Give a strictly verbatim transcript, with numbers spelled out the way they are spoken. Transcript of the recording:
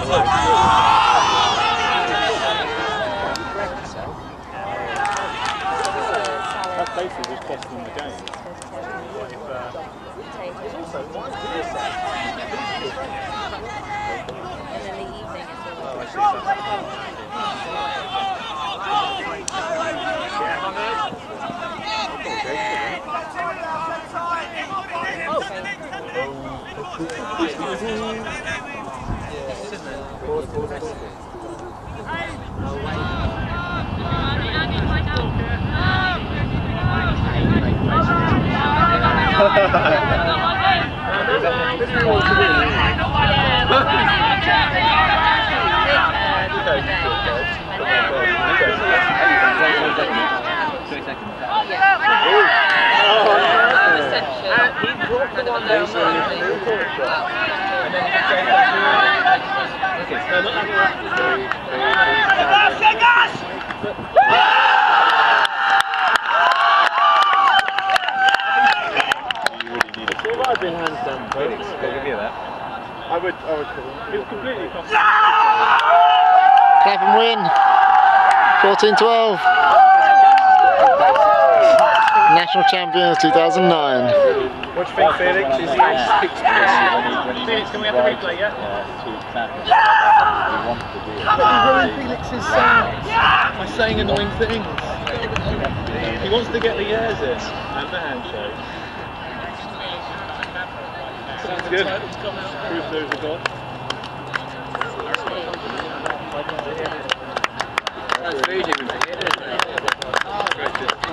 That basically just cost them the game. It's also one and then the evening is the oh, I see. I've been hands down folks. I'll give you that. I would, I would call it. It was completely cost. Clapham win. fourteen twelve. National champions two thousand nine. What do you think, Felix? Is he Yeah. Felix, can we have the replay, yeah? But you ruined Felix's sound by saying annoying things. He wants to get the years in and the handshake. Sounds good. Proof there's a God. That's Voodoo.